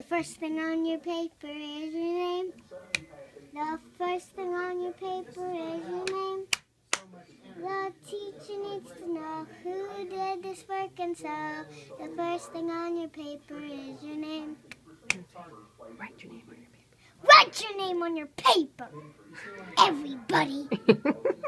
First thing on your paper is your name. The first thing on your paper is your name. The teacher needs to know who did this work, and so the first thing on your paper is your name. Write your name on your paper. Write your name on your paper, everybody.